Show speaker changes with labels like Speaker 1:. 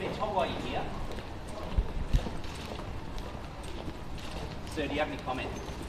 Speaker 1: Mitch, hold while you're here. Sir, do you have any comment?